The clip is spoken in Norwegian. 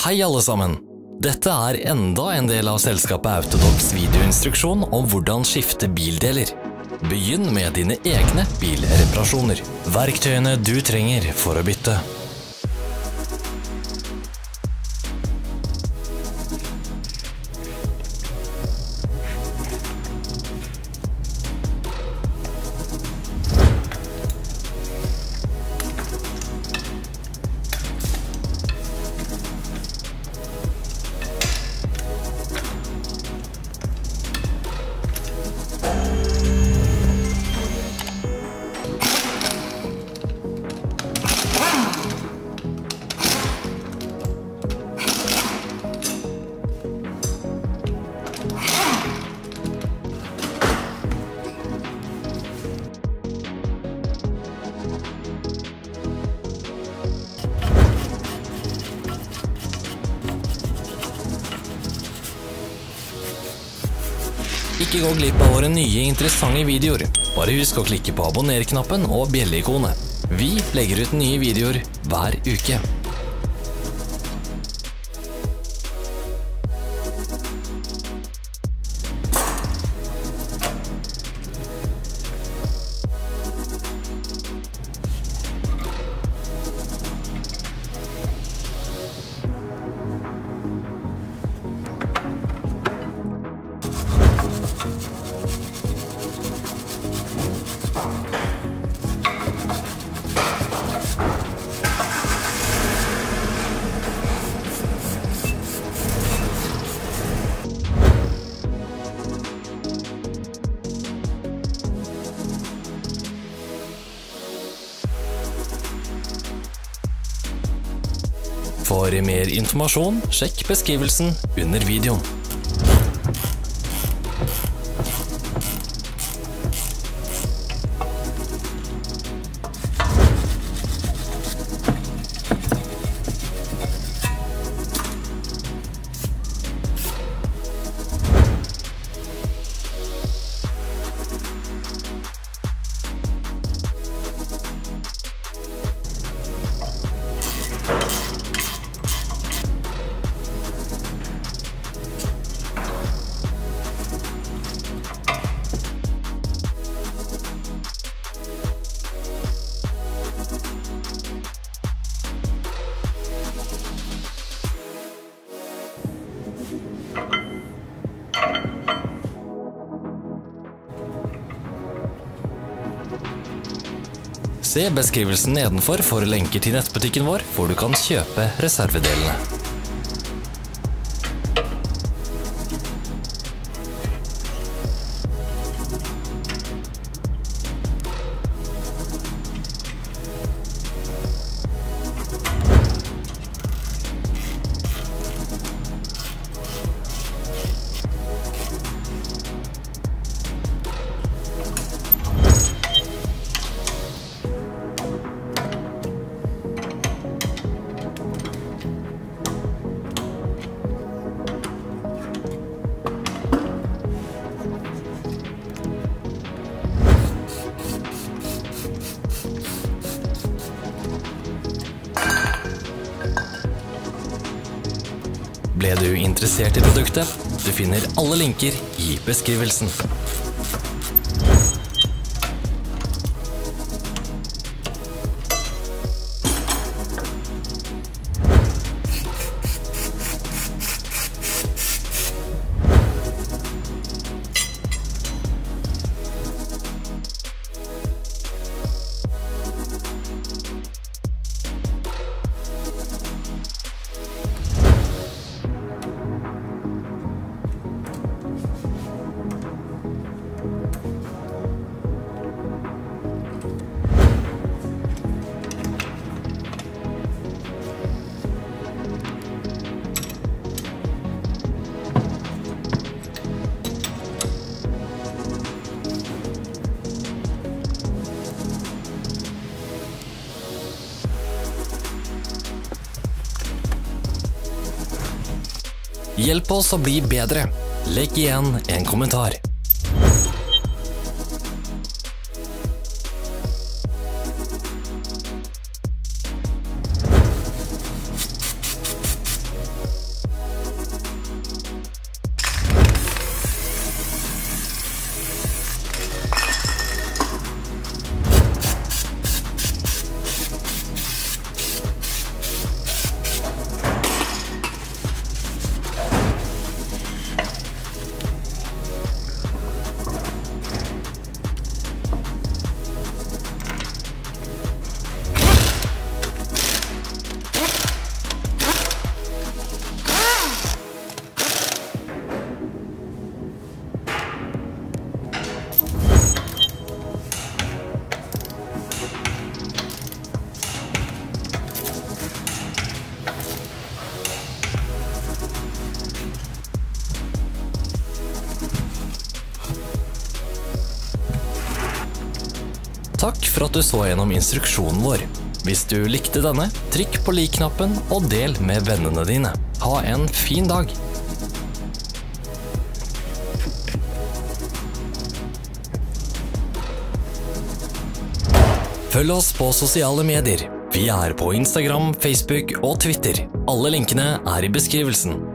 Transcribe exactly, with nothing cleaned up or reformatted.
Hei alle sammen! Dette er enda en del av selskapet Autodocs videoinstruksjon om hvordan skifte bildeler. Begynn med dine egne bilreparasjoner. Verktøyene du trenger for å bytte. Ikke gå glipp av våre nye interessante videoer. Bare husk å klikke på abonner-knappen og bjelle-ikonet. Vi legger ut nye videoer hver uke. For mer informasjon, sjekk beskrivelsen under videoen. Se beskrivelsen nedenfor for lenker til nettbutikken vår, hvor du kan kjøpe reservedelene. Ble du interessert i produktet? Du finner alle linker i beskrivelsen. Hjelp oss å bli bedre. Legg igjen en kommentar. for at du så gjennom instruksjonen vår. Hvis du likte denne, trykk på like-knappen og del med vennene dine. Ha en fin dag! Følg oss på sosiale medier. Vi er på Instagram, Facebook og Twitter. Alle linkene er i beskrivelsen.